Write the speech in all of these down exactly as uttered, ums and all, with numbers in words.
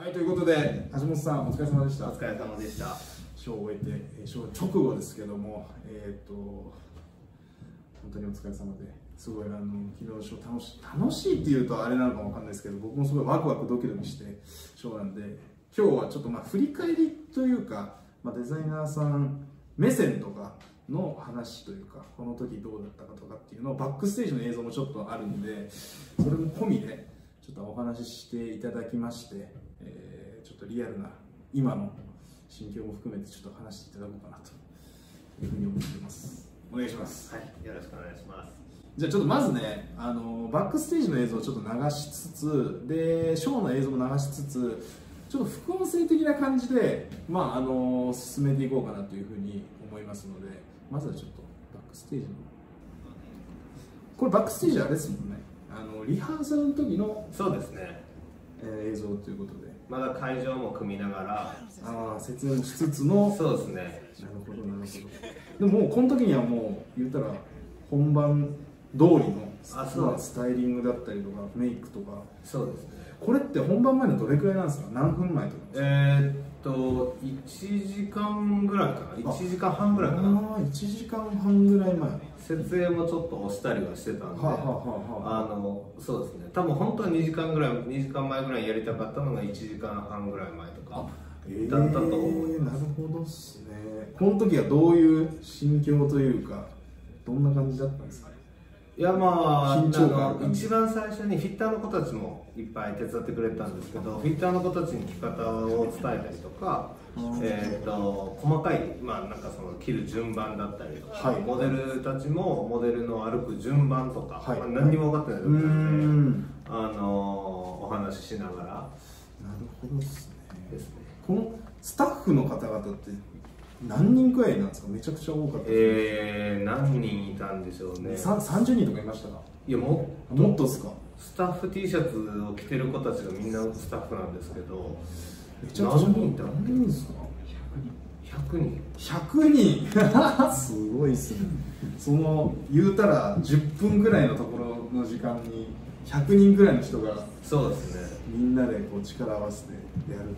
はい、ということで橋本さんお疲れ様でした。 お疲れ様でした。 ショーを終えて、えー、ショー直後ですけども、えっ、ー、と本当にお疲れ様で、すごいあの昨日ショー楽し楽しいっていうとあれなのかもわかんないですけど、僕もすごいワクワクドキドキしてショーなんで、今日はちょっとまあ振り返りというか、まあ、デザイナーさん目線とかの話というか、この時どうだったかとかっていうのをバックステージの映像もちょっとあるんで、それも込みでちょっとお話ししていただきまして、えー、ちょっとリアルな今の心境も含めてちょっと話していただこうかなというふうに思っています。お願いします。 はい、よろしくお願いします。 じゃあちょっとまずね、あのバックステージの映像をちょっと流しつつ、でショーの映像も流しつつ、ちょっと副音声的な感じで、まああの進めていこうかなというふうに思いますので、まずはちょっとバックステージのこれバックステージあれですもんね。あのリハーサルの時のそうですね、 えー、映像ということで、 まだ会場も組みながら、 ああ説明もしつつの、 そうですね。 なるほどなるほど。でももうこの時にはもう言ったら本番通りのあそうスタイリングだったりとかメイクとか、 そうですね。 これって本番前のどれくらいなんですか？何分前とか？ えー、っといちじかんぐらいかな、いちじかんはんぐらいかな。 ああいちじかんはんぐらい前。 設営もちょっと押したりはしてたんで、 はあはあはあ、 あのそうですね。多分本当はにじかんぐらい、にじかんまえぐらいやりたかったのがいちじかんはんぐらい前とかだったと思います。 えー、なるほどっすね。この時はどういう心境というか、どんな感じだったんですか？ いやまあ、 緊張感ある一番最初にフィッターの子たちもいっぱい手伝ってくれたんですけど、フィッターの子たちに着方を伝えたりとか、えー、と細かい、まあ、なんかその着る順番だったりとか、はい、モデルたちもモデルの歩く順番とか、はい、まあ、何にも分かってない時なんで、あのお話ししながら。なるほどですね。ですね。このスタッフの方々って何人くらいなんですか？めちゃくちゃ多かった。 えー、何人いたんでしょうね。 さんじゅうにんとかいましたか？いやもっともっとですか？ スタッフ T シャツを着てる子たちがみんなスタッフなんですけど、 めちゃくちゃ何人いた何人ですか？ ひゃくにん。 ひゃくにんすごいっすね。その言うたらじゅっぷんぐらいのところの時間にひゃくにんぐらいの人が、 そうですね、みんなでこう力を合わせてやるという。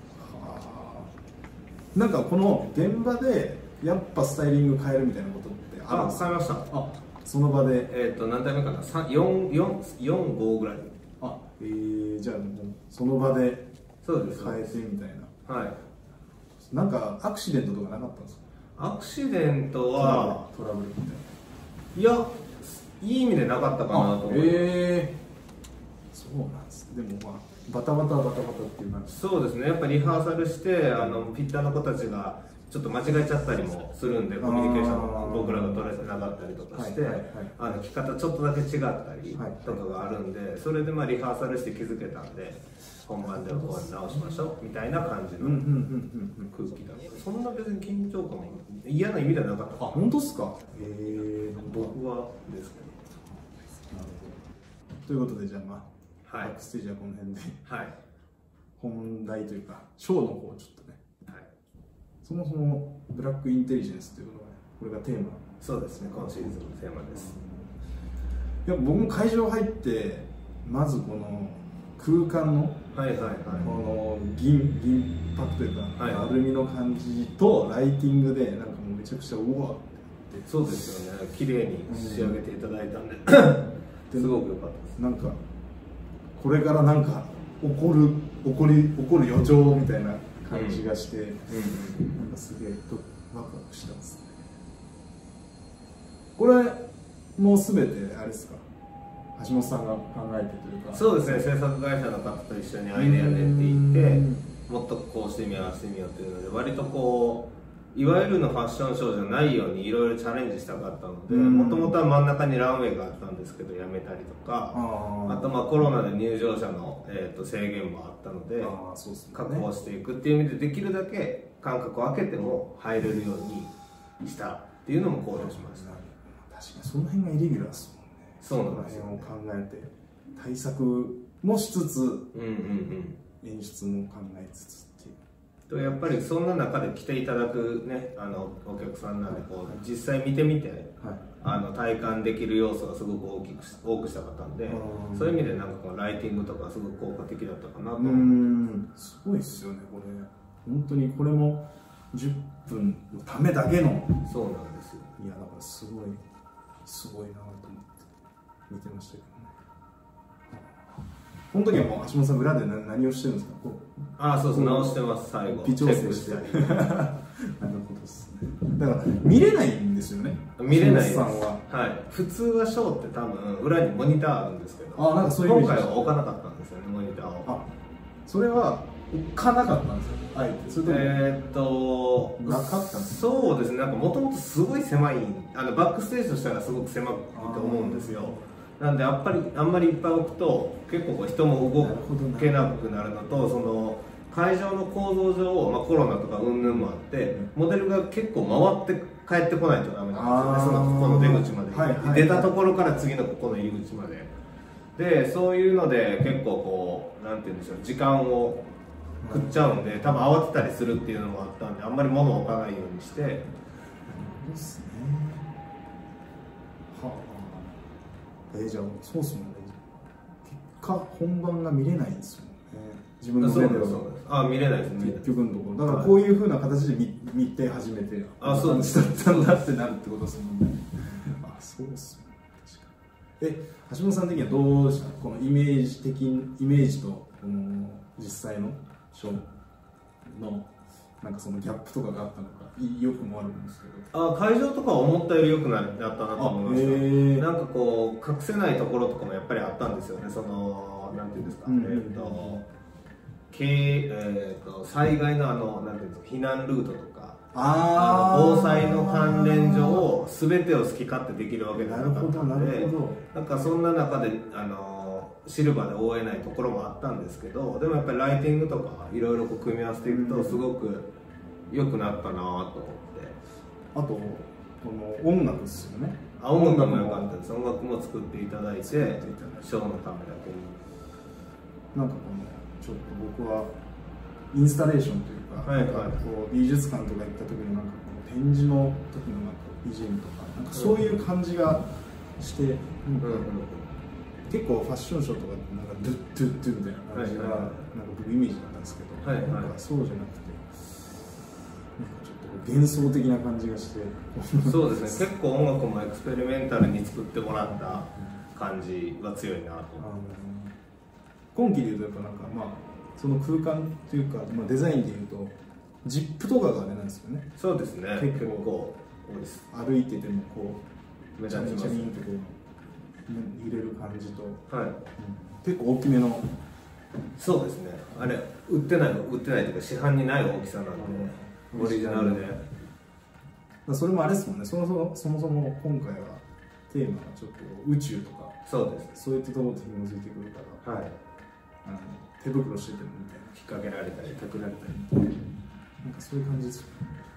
なんかこの現場でやっぱスタイリング変えるみたいなことってあるんですか？ 変えました。 あ、その場でえっ、ー、と何代目かな、よん、よん、よん、ごぐらい。 あ、えー、じゃあもうその場でそうです変えてみたいな。 はい。 なんかアクシデントとかなかったんですか？ アクシデントはトラブルみたいな。 いや、いい意味でなかったかなと思って。 えー、そうなんです。でもまあバタバタバタバタっていう感じ。 そうですね、やっぱりリハーサルしてあのフィッターの子たちがちょっと間違えちゃったりもするんで、コミュニケーション僕らが取れてなかったりとかして、あの着方ちょっとだけ違ったりとかがあるんで、それでまあリハーサルして気づけたんで、本番ではこう直しましょうみたいな感じの空気だった。そんな別に緊張感も嫌な意味ではなかった。 あ、本当ですか？へえ、 僕はですけど。 なるほど。ということで、じゃあまあ、 はい、 バックステージはこの辺で、 はい、 本題というかショーの方をちょっとね、 はい、 そもそもブラックインテリジェンスというのがこれがテーマ。 そうですね、今シーズンのテーマです。 いや、僕も会場入ってまずこの空間のはいはいはい、 この銀銀箔というか、はい、アルミの感じとライティングでなんかもうめちゃくちゃうわって。 そうですよね、綺麗に仕上げていただいたんで、うん、すごく良かったです。 なんかこれからなんか起こる起こり起こる予兆みたいな感じがして、うん、なんかすげえとワクワクしてますね。これもうすべてあれですか？橋本さんが考えてというか。 そうですね、制作会社の方と一緒にアイデア練っていって、もっとこうしてみようああしてみようっていうので、割とこういわゆるのファッションショーじゃないようにいろいろチャレンジしたかったので、もともとは真ん中にランウェイがあったんですけどやめたりとか、あとまあコロナで入場者の、えー、と制限もあったので、確保していくっていう意味でできるだけ間隔を空けても入れるようにしたっていうのも考慮しました。 確かにその辺がイレギュラーですもんね。 そうなんですよ。 その辺を考えて対策もしつつ、演出も考えつつっていう。 とやっぱりそんな中で来ていただくねあのお客さんなんでこう実際見てみて、はい、あの体感できる要素がすごく大きく多くしたかったんで、そういう意味でなんかこのライティングとかすごく効果的だったかなと思って。うん、 すごいですよねこれ。本当にこれもじゅっぷんのためだけの。 そうなんですよ。 いやだからすごいすごいなと思って見てましたけどね。この時はもう橋本さん裏で何何をしてるんですか。こうああそうです、直してます最後。 微調整してなるほどですね。だから見れないんですよね。 見れないです。 橋本さんははい。普通はショーって多分裏にモニターあるんですけど、 あなんかそういう今回は置かなかったんですよねモニターを。 あそれは置かなかったんですよあえて。それともえーっとなかったんですか。 そうですね。なんかもともとすごい狭いあのバックステージとしたらすごく狭いと思うんですよ。なんでやっぱりあんまりいっぱい置くと結構こう人も動けなくなるのと、その会場の構造上、まあ、コロナとか云々もあってモデルが結構回って帰ってこないとダメなんですよね。そのここの出口まで、はいはい、出たところから次のここの入り口までで、そういうので結構こうなんて言うんでしょう、時間を食っちゃうんで多分慌てたりするっていうのもあったんで、あんまり物を置かないようにして。 ですね。はあ。えー、じゃあそうっすもんね。結果本番が見れないんですよね。自分の目では。 あ見れないですね。 結局のところ。だからこういうふうな形で 見, 見て初めてあそうですだったんだってなるってことですもんね。あそうっすよね。確かに。え橋本さん的にはどうでした。このイメージ的イメージとこの実際のショーのなんかそのギャップとかがあったのか、よくもあるんですけど。 あ会場とかは思ったより良くなったなと思いました。なんかこう隠せないところとかもやっぱりあったんですよね。そのなんていうんですか、うん、えっ、ー、と、えー、と災害のあのなんていうんですか避難ルートとか、あ防災の関連上全てを好き勝手できるわけじゃなかったので、なんかそんな中であのシルバーで覆えないところもあったんですけど、でもやっぱりライティングとかいろいろ組み合わせていくとすごく良くなったなと思って。 あとこの音楽ですよね。 あ音楽も良かったです。音楽も作っていただいてショーのためだけに。 なんかこのちょっと僕はインスタレーションというか、はいはい、こう美術館とか行った時のなんかこの展示の時のなんか ビージーエム とかなんかそういう感じがして、うんうんうん、結構ファッションショーとかでなんかドゥッドゥッドゥみたいな感じが、はいはい、なんか僕イメージだったんですけど、はいはい、なんかそうじゃなくて。幻想的な感じがしてそうですね。結構音楽もエクスペリメンタルに作ってもらった感じが強いなと。 今期でいうとやっぱなんかまあその空間というか、まあ、デザインでいうとジップとかがあれなんですよね。 そうですね。 結構歩いててもこう目立ちますね。 入れる感じと、 はい、うん、 結構大きめの。 そうですね。あれ売ってない売ってないというか市販にない大きさなんで。オリジナルで。 それもあれですもんね。そもそもそもそも今回はテーマがちょっと宇宙とか、 そうです。 そういったところと紐づいてくるから、はい、あの手袋しててもみたいな、 引っ掛けられたり、 かけられたりみたいな、なんかそういう感じですよね。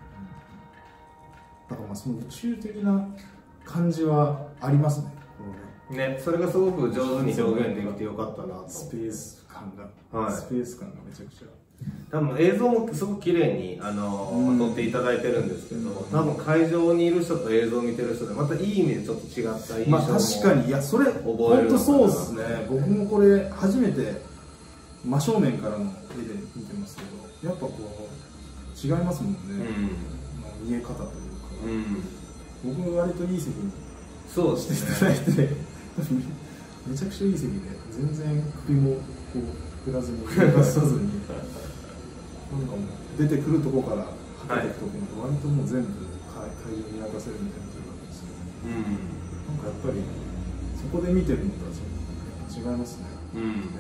だからまあその宇宙的な感じはありますね。 ね、それがすごく上手に表現できてよかったなと。 スペース感が、はい、スペース感がめちゃくちゃ。 多分映像もすごく綺麗にあの、うん、撮っていただいてるんですけど、多分会場にいる人と映像を見てる人でまたいい意味でちょっと違った印象も、まあ、確かにいやそれ本当そうですね。僕もこれ初めて真正面からの絵で見てますけど、やっぱこう違いますもんね、うん、まあ、見え方というか、うん、僕割といい席にそうしていただいて、ね、めちゃくちゃいい席で全然首もこう振らずに動かさずになんかもう出てくるとこからはけていくところまで割ともう全部会場に見渡せるみたいなところなんですよね、うん、なんかやっぱりそこで見てるのとはちょっと違いますね、うん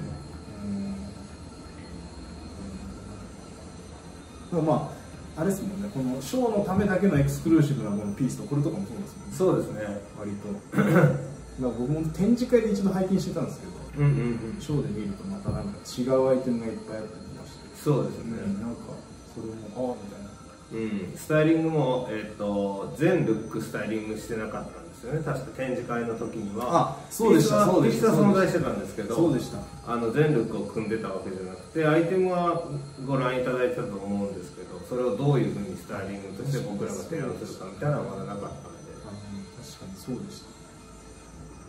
うん、うん、まああれですもんね、このショーのためだけのエクスクルーシブなものピースとこれとかもそうですもんね。 そうですね、 割とまあ僕も展示会で一度拝見してたんですけど、うんうんうん、ショーで見るとまたなんか違うアイテムがいっぱいあったりまして、 そうですね、 うん、なんかそれもああみたいな、 うん、スタイリングも、えー、と全ルックスタイリングしてなかったんですですよね、確か展示会の時には。 あ、そうでしたそうでした。 ピースは存在してたんですけど、 そうでした。 あの全力を組んでたわけじゃなくて、アイテムはご覧いただいてたと思うんですけど、それをどういうふうにスタイリングとして僕らが提案するかみたいなのはまだなかったので。 あ、確かにそうでした。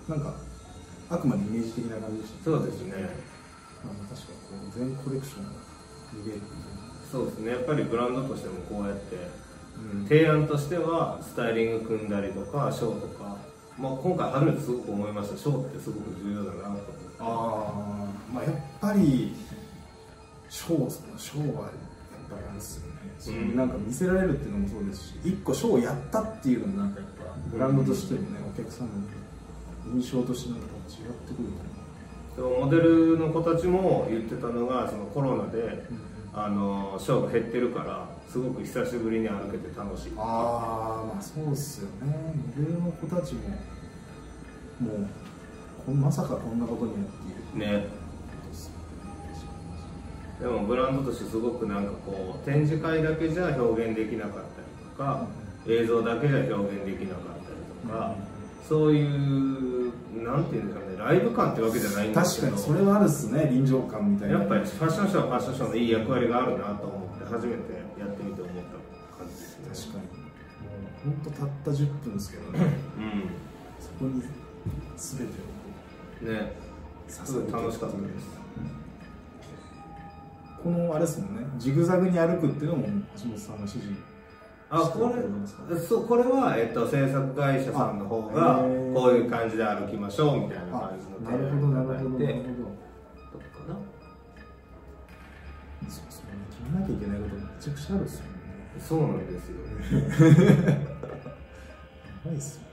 なんかあくまでイメージ的な感じでした、 そうですね。 あの確かこう全コレクションを見れるみたいな。 そうですね、やっぱりブランドとしてもこうやって、うん、提案としてはスタイリング組んだりとかショーとか、まあ、今回初めてすごく思いました。ショーってすごく重要だなと思って。 ああ、まあやっぱりショーショーはやっぱりあれですよね、それになんか見せられるっていうのもそうですし、一個ショーをやったっていうのもなんかやっぱブランドとしてもね、お客さんの印象としてなんか違ってくると思う。 モデルの子たちも言ってたのが、そのコロナで、うん、あのショーが減ってるからすごく久しぶりに歩けて楽しい。 ああ、まあそうっすよね。モデルの子たちももうこまさかこんなことになっているね。でもブランドとしてすごくなんかこう展示会だけじゃ表現できなかったりとか、うん、映像だけじゃ表現できなかったりとか、うん、そういうなんていうんですかね、ライブ感ってわけじゃないんですけど、 確かにそれはあるっすね、臨場感みたいな。 やっぱりファッションショーはファッションショーのいい役割があるなと思って初めてやってみて思った感じですね。 確かにもう本当たったじゅっぷんですけどね、うん、そこに全てをね、すごい楽しかったです。 このあれですもんね、ジグザグに歩くっていうのも橋本さんが指示。 あ、これ、そう、これは、えっと、制作会社さんの方がこういう感じで歩きましょうみたいな感じの提案をいただいて、どこかな。そうですね、決めなきゃいけないことめちゃくちゃあるっすよね。 そうなんですよ。 やばいっすよね。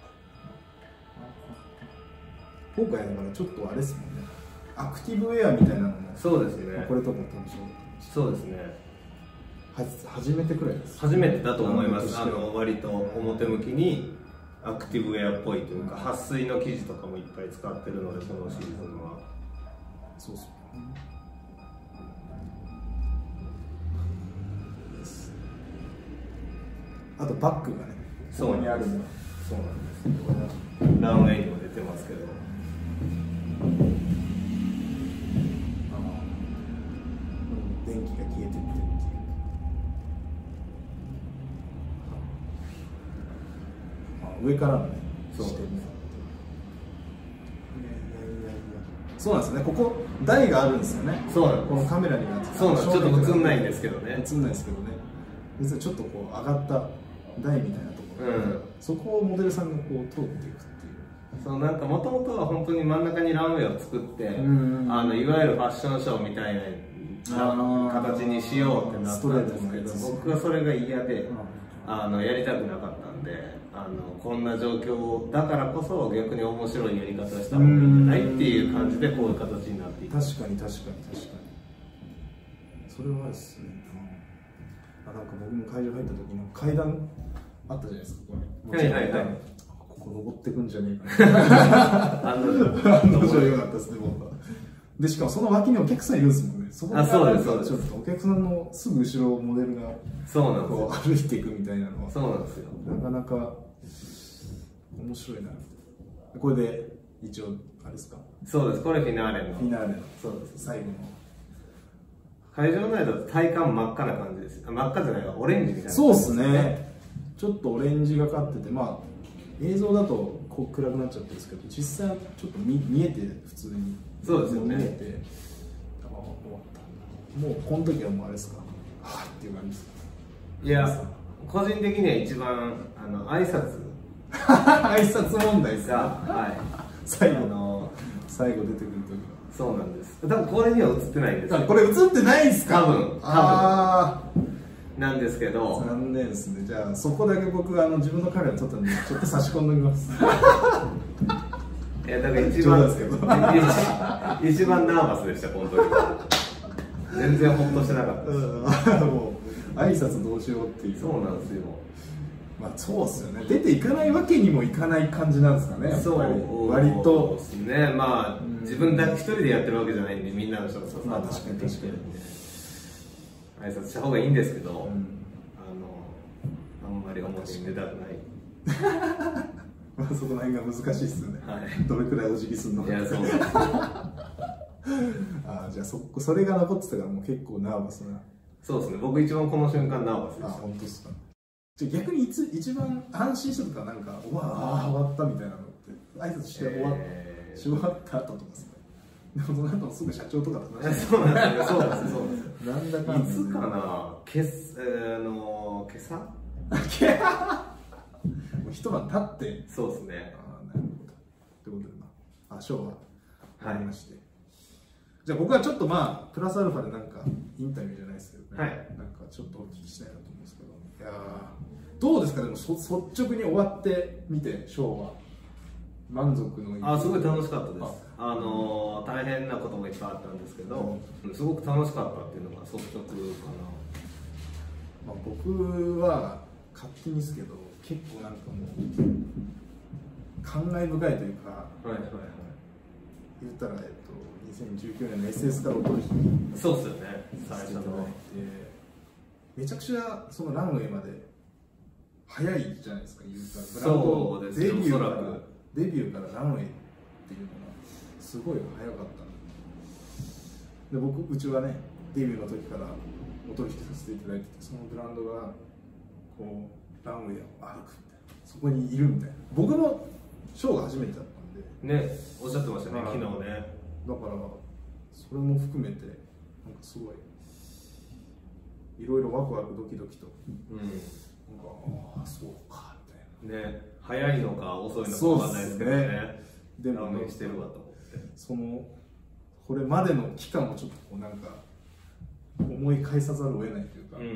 今回だからちょっとあれですもんね、アクティブウェアみたいなのも。 そうですね。 これとかも楽しそうですね。 は初めてくらいです。 初めてだと思います。あの割と表向きにアクティブウェアっぽいというか、撥水の生地とかもいっぱい使ってるので、このシーズンは。 そうそう。あとバッグがね、 そこにあるの。そうなんです。ランウェイにも出てますけど。 電気が消えてってっていう。上からのね、 そうですね。 そうなんですね。ここ台があるんですよね。 そうなんです。 このカメラになって。 そうなんです。ちょっと映んないんですけどね。 映んないですけどね。実はちょっとこう上がった台みたいなところ、うん、そこをモデルさんがこう通っていくっていう。 そう、なんかもともとは本当に真ん中にランウェイを作って、あのいわゆるファッションショーみたいな形にしようってなったんですけど、僕はそれが嫌で、あのやりたくなかったんで、あのこんな状況だからこそ逆に面白いやり方をした方がいいんじゃないっていう感じでこういう形になっていく。 確かに確かに確かに。それはですね。あ、なんか僕も会場入った時の階段あったじゃないですか、これ。 はいはいはい。 ここ登ってくんじゃねえかな。案の定良かったですね、僕は。で、しかもその脇にお客さんいるんですもんね。そこからなんかちょっとお客さんのすぐ後ろをモデルがそうなんですこう歩いていくみたいなのは。 そうなんですよ。 なかなか面白いな。これで一応あれですか。 そうです。これフィナーレの。 フィナーレの。 そうです。 最後の。 会場内だと体感真っ赤な感じです。真っ赤じゃないわ、オレンジみたいな、ね。 そうですね。ちょっとオレンジがかってて、まあ映像だとこう暗くなっちゃってるんですけど、実際はちょっと 見, 見えて普通に。 そうですよね。 見えて、あ、終わった。もうこの時はもうあれですか。はあっていう感じですか。 いや、個人的には一番あの挨拶挨拶問題ですか。 はい。 最後の最後出てくる時。 そうなんです。多分これには映ってないんですよ。 これ映ってないですか。 多分。多分。ああ。なんですけど。 残念ですね。じゃあそこだけ僕あの自分のカメラ撮ったんでちょっと差し込んでおきます。 いやだから一番ですけど。一番ナーバスでした本当に。全然ホッとしてなかったです。 もう挨拶どうしようっていう。 そうなんですよ。 まあそうっすよね。出ていかないわけにもいかない感じなんですかね。 そう割とですね。まあ自分だけ一人でやってるわけじゃないんで、みんなの人がそうまあ確かに確かに挨拶した方がいいんですけど、うん、あのあんまり表に出たくない。 まあそこら辺が難しいですよね、 はい、 どれくらいお辞儀するのか。 いやそうですあじゃあ そ, それが残ってたからもう結構ナーバスな。 そうですね、僕一番この瞬間ナーバスでした。 あ本当ですか。じゃあ逆にいつ一番安心したとか、なんかうわあ終わったみたいなのって挨拶して終わ,、えー、し終わった後とかですね。でもその後すぐ社長とかと話してそうなんですよ、そうなんですよ、そうなんですよ。 なんだかんだ、 いつかな、けす、えー、あのー、今朝もう一晩経って。 そうですね。 ああなるほど。ということで、まあ、あショーはありまして、はい、じゃあ僕はちょっとまあプラスアルファでなんかインタビューじゃないですけどね、はい、なんかちょっとお聞きしたいなと思うんですけど、いやどうですか。でもそ率直に終わってみてショーは満足のいい。 あすごい楽しかったです。あのー、大変なこともいっぱいあったんですけど、うん、すごく楽しかったっていうのが率直かな。 まあ、僕は勝手にですけど結構なんかもう感慨深いというか、はいはいはい、言ったら、えっと、にせんじゅうきゅうねんの エスエス からお取引そうですよね、最初のめちゃくちゃそのランウェイまで早いじゃないですか。言うたらそうですよ、 デビューかららデビューからランウェイっていうのがすごい早かったで、僕うちはねデビューの時からお取引させていただいてて、そのブランドがこうランウェイを歩くみたいな、そこにいるみたいな。僕もショーが初めてだったんでね、おっしゃってましたね、昨日ね。だからそれも含めてなんかすごいいろいろワクワクドキドキと、うん、なんかああそうかみたいなね、 早いのか遅いのかわかんないですけどね。でもね、してるわと思って、 そのこれまでの期間をちょっとこうなんか思い返さざるを得ないというか、うんうん、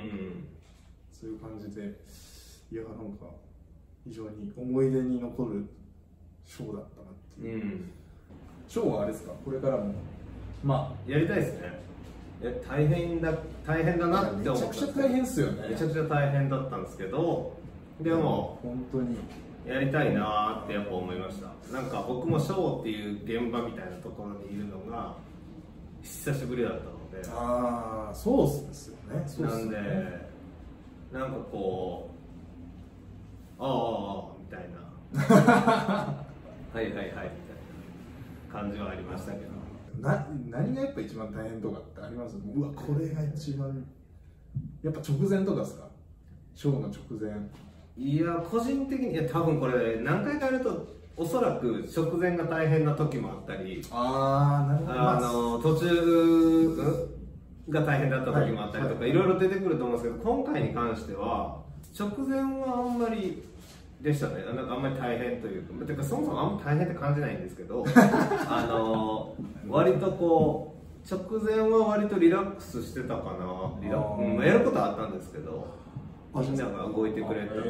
そういう感じで、いやなんか非常に思い出に残るショーだったなっていう、うん、ショーはあれですか、これからもまあやりたいですね。え大変だ大変だなって思った。 めちゃくちゃ大変ですよね。 めちゃくちゃ大変だったんですけど、でも本当にやりたいなってやっぱ思いました。なんか僕もショーっていう現場みたいなところにいるのが久しぶりだったので、 ああそうですよね。そうなんで、ね、なんかこうああみたいなはいはいはいみたいな感じはありましたけど、 な何がやっぱ一番大変とかってあります？うわこれが一番やっぱ直前とかですか？ショーの直前。 いや個人的にいや多分これ何回かやるとおそらく直前が大変な時もあったり、 ああなるほど、 あの途中が大変だった時もあったりとか、はい、いろいろ出てくると思うんですけど、今回に関しては直前はあんまりでしたね。なんかあんまり大変というか、てかそもそもあんまり大変って感じないんですけどあの割とこう直前は割とリラックスしてたかな。リラうん、やることはあったんですけど、みんなが動いてくれたので、あの、うん、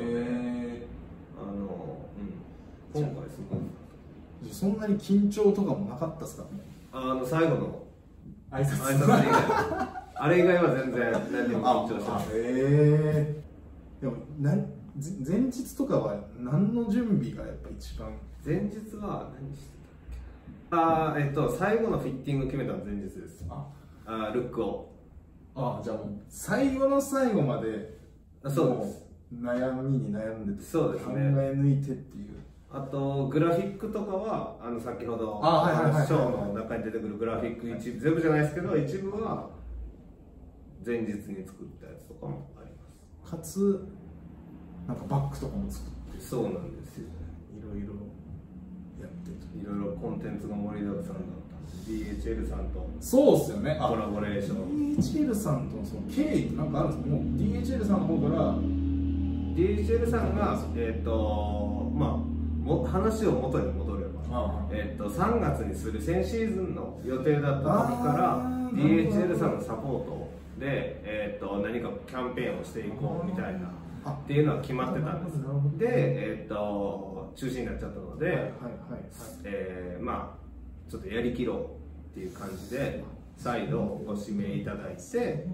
今回すごい。 そんなに緊張とかもなかったですか？ あの最後の挨拶挨拶以外あれ以外は全然何でも緊張してます。 へえー、でもなん前日とかは何の準備がやっぱ一番？ 前日は何してたっけ？ああえっと最後のフィッティング決めたの前日です。ああルックを。 ああじゃあもう最後の最後までそうです。 悩みに悩んでて、 そうですね、 考え抜いてっていう。 あとグラフィックとかはあの先ほどショーの中に出てくるグラフィック一部、全部じゃないですけど一部は前日に作ったやつとかもあります。 かつなんかバッグとかも作って。 そうなんですよ。 いろいろやっていろいろコンテンツが盛りだくさんだったんで、 ディーエイチエル さんとそうっすよね、 コラボレーション。 ディーエイチエル さんとのその経緯ってなんかあるんですか？もう ディーエイチエル さんの方からディーエイチエル さんがえっ、ー、とまあも話を元に戻れば、ああえー、とさんがつにする先シーズンの予定だった時から ディーエイチエル さんのサポートで、えー、と何かキャンペーンをしていこうみたいなっていうのは決まってたんです。で、えー、と中止になっちゃったので、えー、まあちょっとやりきろうっていう感じで再度ご指名いただいて、で、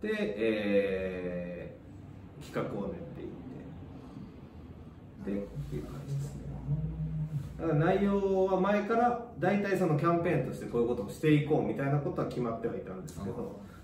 えー、企画を練っていってでっていう感じですね。だから内容は前から大体そのキャンペーンとしてこういうことをしていこうみたいなことは決まってはいたんですけど、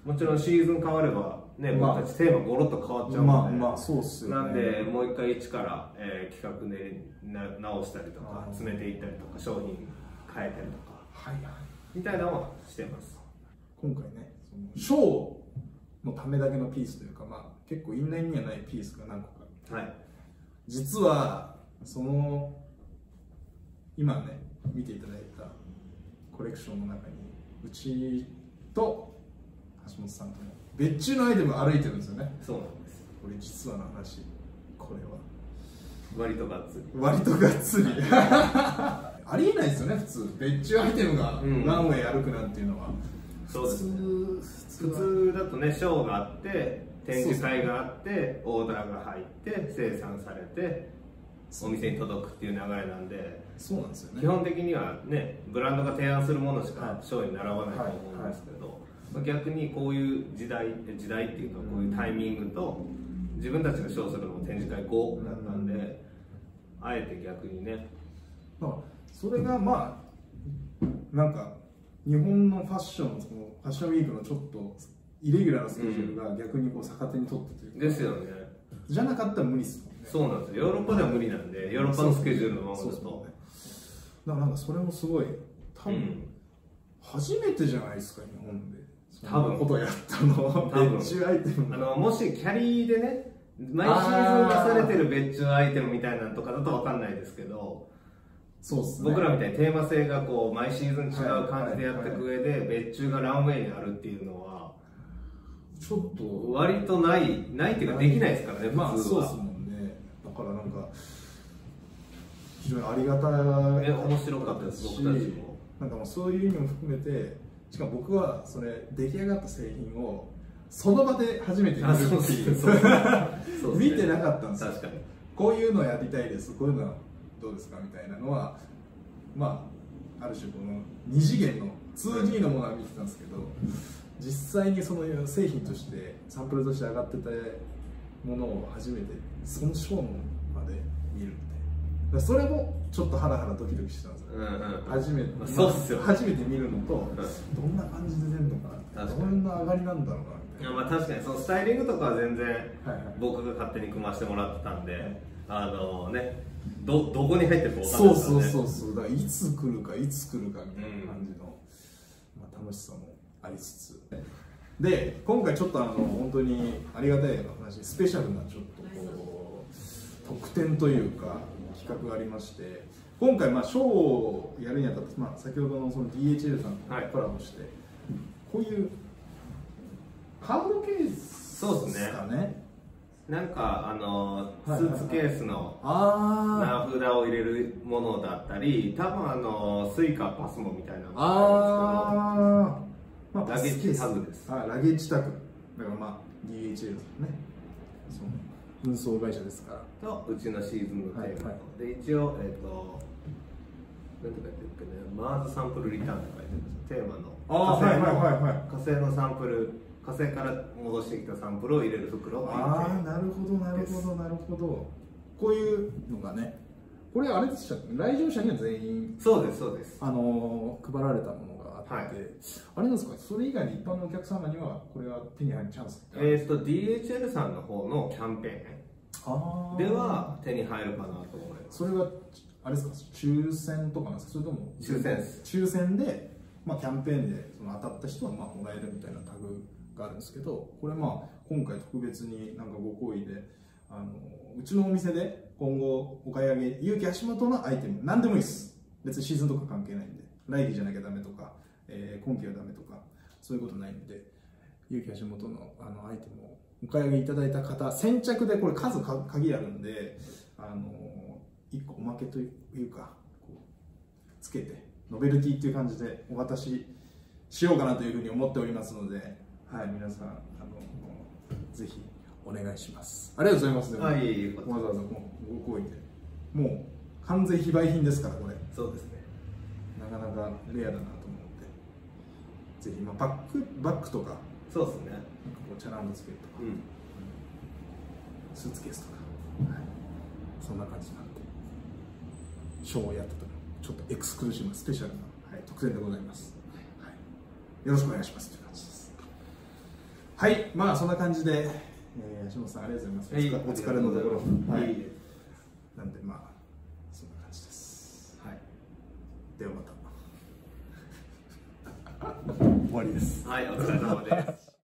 もちろんシーズン変わればね、 まあ僕たちテーマゴロッと変わっちゃうので、 まあまあそうっすよね。 なんでもう一回一から、えー、企画でな直したりとか詰めていったりとか商品変えたりとか、 はいはい、 みたいなのはしてます。 今回ね、そのショーのためだけのピースというか、まあ、結構インラインにはないピースが何個か、はい、実はその今ね見ていただいたコレクションの中にうちと橋本さんとも別注のアイテム歩いてるんですよね。 そうなんです。 これ実はの話、これは割とがっつり割とがっつりありえないですよね、普通別注アイテムがランウェイ歩くなんていうのは、うん、 そうですね。普通だとね、ショーがあって展示会があってオーダーが入って生産されてお店に届くっていう流れなんで、 そうなんですよね。 基本的にはね、ブランドが提案するものしかショーに並ばないと思うんですけど、はいはいはい、逆にこういう時代時代っていうか、こういうタイミングと自分たちがショーするのも展示会後だったんで、うん、あえて逆にね、 まあ、それがまあなんか日本のファッションのそのファッションウィークのちょっとイレギュラーなスケジュールが逆にこう逆手に取ってというか、 ですよね。 じゃなかったら無理ですもんね。 そうなんですよ。ヨーロッパでは無理なんで、ヨーロッパのスケジュールのままだと。 だからなんかそれもすごい多分初めてじゃないですか、日本でそんなことやったの。別注アイテム、 あのもしキャリーでね、毎シーズン出されてる別注アイテムみたいなのとかだと分かんないですけど、 そうっすね、 僕らみたいにテーマ性がこう毎シーズン違う感じでやっていく上で別注がランウェイにあるっていうのはちょっと割とないないっていうかできないですからね、 まあ、 普通は。 そうですもんね。だからなんか非常にありがたい、 ね、面白かったです、僕たちも。 なんかもうそういう意味も含めて、しかも僕はそれ出来上がった製品をその場で初めて見るっていう見てなかったんですよ。 確かにこういうのやりたいです、こういうのはどうですかみたいなのは、まあある種この二次元の ツーディー のものは見てたんですけど、実際にその製品としてサンプルとして上がってたものを初めてそのショーのまで見るみたいな、それもちょっとハラハラドキドキしてたんですよ、うんうん、初めて、まあ、 そうっすよ、 初めて見るのと、うん、どんな感じで出るのかな、どんな上がりなんだろうなみたいな。 いや、まあ確かにそのスタイリングとかは全然僕が勝手に組ませてもらってたんで、はいはい、あのね、どどこに入ってるか分かんないですからね。 そうそうそうそう、だからいつ来るかいつ来るかみたいな感じの、うん、まあ、楽しさもありつつで、今回ちょっとあの本当にありがたい話、スペシャルなちょっとこう特典というか企画がありまして、今回まあショーをやるにあたって、まあ、先ほどのその ディーエイチエル さんとコラボして、はい、こういうカードケースですかね。 なんかあのスーツケースの名札を入れるものだったり、多分あのスイカパスモみたいなのがあるんですけど、まあ、ラゲッジタグです。 あ、ラゲッジタグだからまあ ディーエイチエル ですね、その運送会社ですから。 とうちのシーズンのテーマ、はいはい、で一応えっ、ー、となんて書いてるっけね、マーズサンプルリターンって書いてるんです。テーマの火星の、はいはいはいはい、火星のサンプル、火星から戻してきたサンプルを入れる袋。 ああ、なるほどなるほどなるほど。こういうのがね、これあれでしたっけ、来場者には全員そうですそうです、 あのー、配られたものがあって、はい、あれなんですか、それ以外に一般のお客様にはこれが手に入るチャンスってあるんですか？ えっと ディーエイチエル さんの方のキャンペーンでは手に入るかなと思います。 それはあれですか、抽選とかなんですか、それとも抽選です。 抽選で、まあ、キャンペーンでその当たった人はまあもらえるみたいなタグがあるんですけど、これまあ今回特別になんかご好意で、あのうちのお店で今後お買い上げ勇気足元のアイテム何でもいいです。別にシーズンとか関係ないんで、来季じゃなきゃダメとか、えー、今季はダメとかそういうことないんで、勇気足元のあのアイテムをお買い上げいただいた方先着で、これ数か限あるんで、あのいっこおまけというかこうつけてノベルティっていう感じでお渡ししようかなというふうに思っておりますので、はい、皆さんあのぜひお願いします。ありがとうございます。 はい、 わざわざご好意で、もう完全非売品ですからこれ。 そうですね。 なかなかレアだなと思って、ぜひまあバックバッグとか、 そうですね。 なんかこうチャランドつけるとか、うん、スーツケースとか、はい、そんな感じなんで、ショーをやったとちょっとエクスクルーシブなスペシャルな、はい、特典でございます。はい、よろしくお願いしますという感じです。 はい、まあそんな感じで、えー、橋本さんありがとうございます。お疲れのところ。はい。なんでまあそんな感じです。はい。ではまた。終わりです。 はい、お疲れ様です。